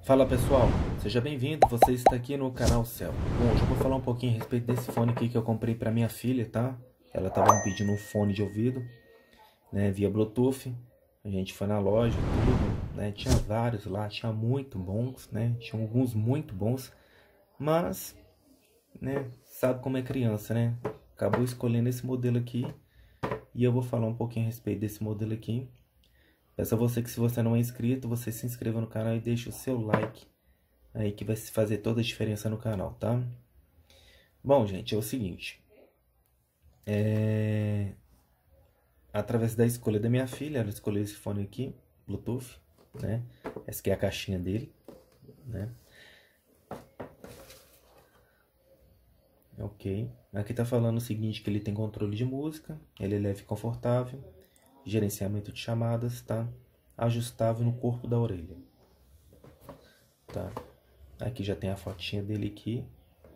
Fala pessoal, seja bem-vindo, você está aqui no canal Céu. Bom, hoje eu vou falar um pouquinho a respeito desse fone aqui que eu comprei para minha filha, tá? Ela estava me pedindo um fone de ouvido, né, via Bluetooth. A gente foi na loja, tudo, né? Tinha vários lá, tinha muito bons, né? Tinha alguns muito bons, mas, né, sabe como é criança, né? Acabou escolhendo esse modelo aqui e eu vou falar um pouquinho a respeito desse modelo aqui. Peço a você que, se você não é inscrito, você se inscreva no canal e deixe o seu like aí, que vai fazer toda a diferença no canal, tá? Bom, gente, é o seguinte. Através da escolha da minha filha, ela escolheu esse fone aqui, Bluetooth, né? Essa aqui é a caixinha dele, né? Ok. Aqui tá falando o seguinte, que ele tem controle de música, ele é leve e confortável, gerenciamento de chamadas, tá? Ajustável no corpo da orelha, tá? Aqui já tem a fotinha dele aqui,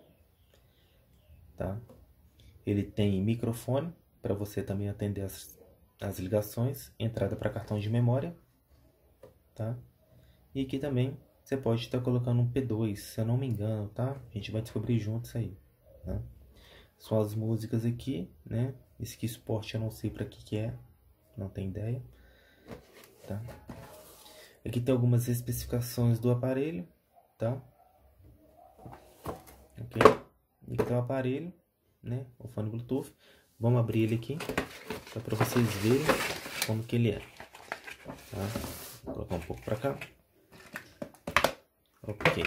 tá? Ele tem microfone para você também atender as ligações, entrada para cartão de memória, tá? E aqui também você pode estar colocando um P2, se eu não me engano, tá? A gente vai descobrir juntos aí, tá? São as músicas aqui, né? Esse aqui suporte eu não sei para que é, não tenho ideia, tá? Aqui tem algumas especificações do aparelho, tá? Ok? Aqui tem o aparelho, né? O fone Bluetooth. Vamos abrir ele aqui, só para vocês verem como que ele é, tá? Vou colocar um pouco para cá. Ok.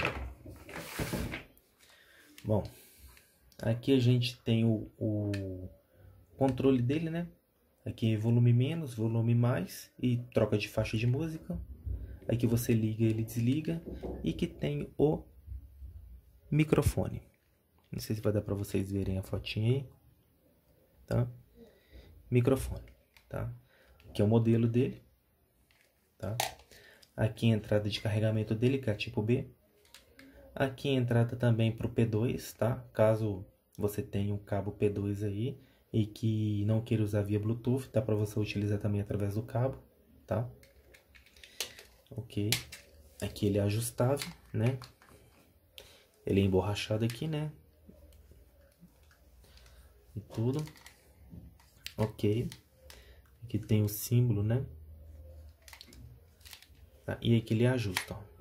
Bom, aqui a gente tem o controle dele, né? Aqui volume menos, volume mais e troca de faixa de música. Aqui você liga, ele desliga. E que tem o microfone. Não sei se vai dar para vocês verem a fotinha aí, tá? Microfone, tá? Aqui é o modelo dele, tá? Aqui a entrada de carregamento dele, que é tipo B. Aqui a entrada também para o P2, tá? Caso você tenha um cabo P2 aí e que não queira usar via Bluetooth, dá para você utilizar também através do cabo, tá? Ok. Aqui ele é ajustável, né? Ele é emborrachado aqui, né? E tudo. Ok. Aqui tem o símbolo, né? Tá? E aqui ele ajusta, ó.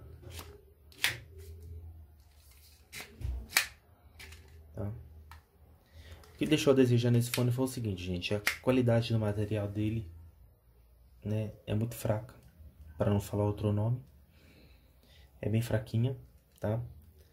Tá? O que deixou a desejar nesse fone foi o seguinte, gente. A qualidade do material dele, né, é muito fraca, para não falar outro nome. É bem fraquinha, tá?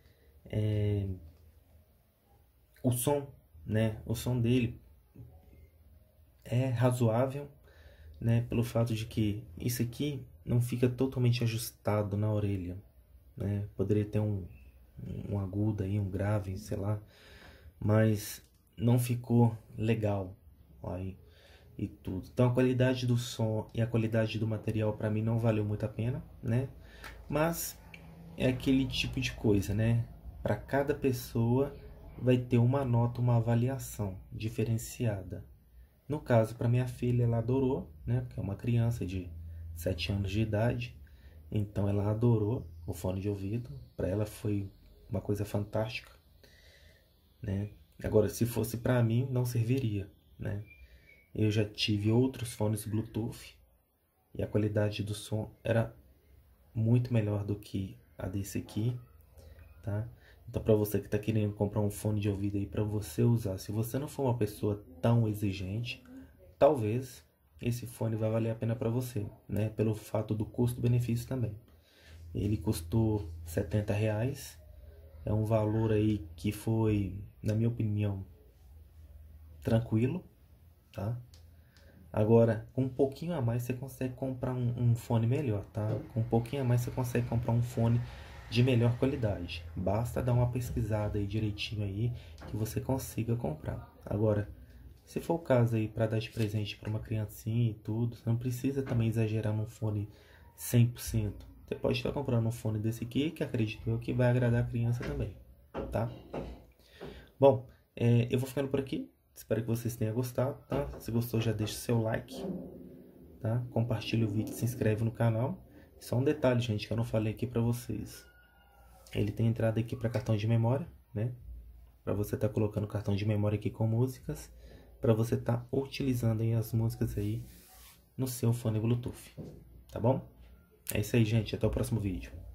O som, né? O som dele é razoável, né? Pelo fato de que isso aqui não fica totalmente ajustado na orelha, né? Poderia ter um agudo aí, um grave, sei lá, mas não ficou legal aí e tudo. Então a qualidade do som e a qualidade do material para mim não valeu muito a pena, né? Mas é aquele tipo de coisa, né? Para cada pessoa vai ter uma nota, uma avaliação diferenciada. No caso, para minha filha, ela adorou, né? Porque é uma criança de 7 anos de idade. Então ela adorou o fone de ouvido. Para ela foi uma coisa fantástica, né? Agora, se fosse para mim, não serviria, né? Eu já tive outros fones Bluetooth e a qualidade do som era muito melhor do que a desse aqui, tá? Então, para você que está querendo comprar um fone de ouvido aí para você usar, se você não for uma pessoa tão exigente, talvez esse fone vai valer a pena para você, né? Pelo fato do custo-benefício também. Ele custou R$ 70, é um valor aí que foi, na minha opinião, tranquilo, tá? Agora, com um pouquinho a mais você consegue comprar um fone melhor, tá? Com um pouquinho a mais você consegue comprar um fone de melhor qualidade. Basta dar uma pesquisada aí direitinho aí que você consiga comprar. Agora, se for o caso aí para dar de presente para uma criancinha e tudo, você não precisa também exagerar num fone 100%. Você pode estar comprando um fone desse aqui, que acredito eu que vai agradar a criança também, tá? Bom, eu vou ficando por aqui. Espero que vocês tenham gostado, tá? Se gostou, já deixa o seu like, tá? Compartilha o vídeo, se inscreve no canal. Só um detalhe, gente, que eu não falei aqui pra vocês. Ele tem entrada aqui para cartão de memória, né? Para você estar colocando cartão de memória aqui com músicas, para você estar utilizando aí as músicas aí no seu fone Bluetooth, tá bom? É isso aí, gente. Até o próximo vídeo.